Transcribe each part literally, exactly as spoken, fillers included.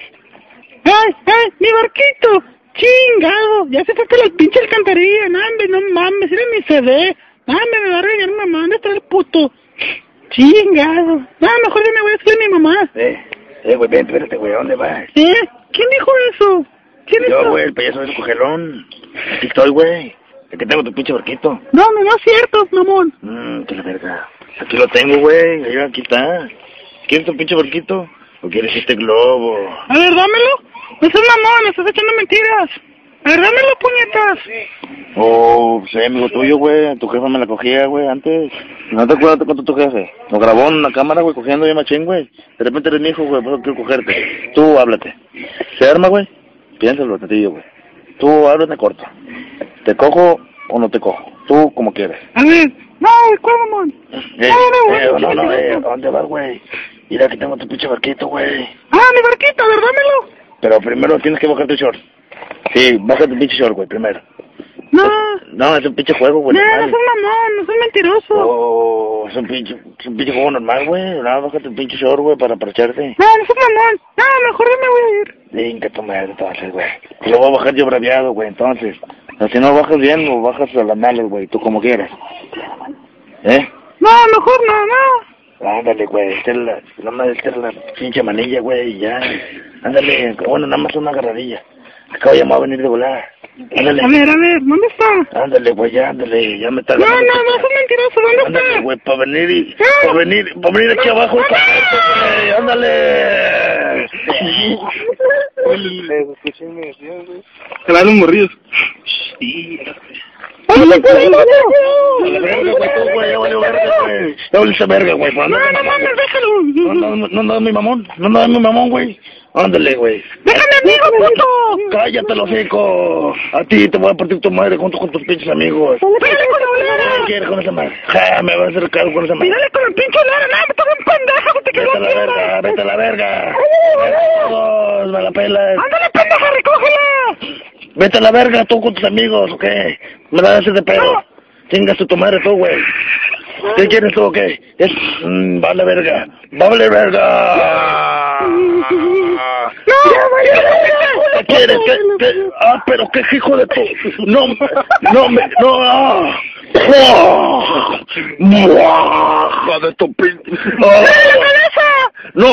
¡Ay, ay, mi barquito! ¡Chingado! Ya se fue por la pinche alcantarilla. No, hombre, no mames, era mi C D. No, hombre, me va a regañar mamá. ¿Dónde está el puto? ¡Chingado! No, mejor ya me voy a decirle a mi mamá. Eh, eh, güey, ven, espérate, güey, ¿a dónde vas? ¿Eh? ¿Quién dijo eso? ¿Quién Yo, dijo? güey, el payaso de su cogelón. Aquí estoy, güey. Aquí tengo tu pinche barquito. No, no, no es cierto, mamón. Mmm, que la verga. Aquí lo tengo, güey. Ahí, aquí está. ¿Quieres tu pinche barquito? ¿O quieres este globo? A ver, dámelo. No seas mamón, estás echando mentiras. A ver, dámelo, puñetas. Oh, pues, amigo tuyo, güey. Tu jefa me la cogía, güey, antes. ¿No te acuerdas de cuánto tu jefe? Lo grabó en una cámara, güey, cogiendo yo machín, güey. De repente eres mi hijo, güey, por eso quiero cogerte. Tú, háblate. ¿Se arma, güey? Piénsalo, tantillo, güey. Tú, háblate corto. ¿Te cojo o no te cojo? Tú, como quieres. A ver, no, ¿cuál mamón? Eh, no, eh, no, no, no, no, eh, ¿a no. dónde vas, güey? Mira, aquí tengo tu pinche barquito, güey. Ah, mi barquito, a ver, dámelo. Pero primero tienes que bajar tu short. Sí, baja tu pinche short, güey, primero. No, No, es un pinche juego, güey. no, no normal. soy mamón, no soy mentiroso. Oh, es un pinche, es un pinche juego normal, güey. No, baja tu pinche short, güey, para parcharte. No, no soy mamón. No, mejor ya me voy a ir. Venga, tu madre, entonces, güey. Te lo voy a bajar yo braviado, güey, entonces. O si no bajas bien, o bajas a las malas, güey, tú como quieras. ¿Eh? No, mejor no, no. Ándale, güey, esta es la, nada más esta es la pinche manilla, güey, y ya. Ándale, bueno, nada más una agarradilla. Acabo ya me va a venir de volar. Ándale. A ver, a ver, ¿dónde está? Ándale, güey, ya, ándale, ya me está No, no, ganando. no, soy mentiroso, ¿dónde Ándale, está? güey, para venir y, No. para venir, para venir aquí abajo y cogerte, güey, ándale. Claro, los morrillos. Sí. ¡Ándale, A la verga, güey, tú, güey, ya valió verga, güey. Ya valió esa verga, güey. No, no mames, déjalo. No, no, no, no, no, mi mamón, no, no, mi mamón, güey. Ándale, güey. ¡Déjame, amigo, puto! Cállate, los hocico. A ti te voy a partir tu madre junto con tus pinches amigos. ¡Pídale con la ¿Qué bolera! quieres con esa madre? Ja, me vas a hacer cargo con esa madre. ¡Pídale con el pinche olera! ¡No, me estás bien pendejo! ¡Te Vete quedó a la verga, vete a la verga. Todos, me la pelas. ¡Ándale, pendeja, recógela! Vete a la verga, tú con tus amigos, ¿o qué? Me la haces de pedo. Chingas tu madre tú, güey. ¿Qué quieres tú o qué? Es... Mm, vale verga. Vale verga. ¡No, vaya! ¿Qué quieres? ¿Qué, qué? Ah, pero qué hijo de tu... No, no me... No, ah. ¡Oh! ¡Hijo de tu pin... ¡Oh! ¡No!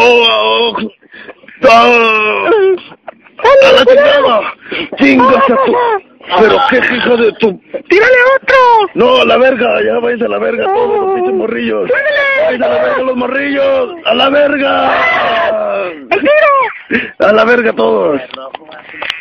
¡Ah! ¡A la chingada! ¡Chingas a tu... Pero qué hijo de tu... ¡Tírale otro! No, a la verga, ya váyanse a la verga todos los pinches morrillos. Váyanse a la verga los morrillos. A la verga. ¡El tiro! A la verga todos.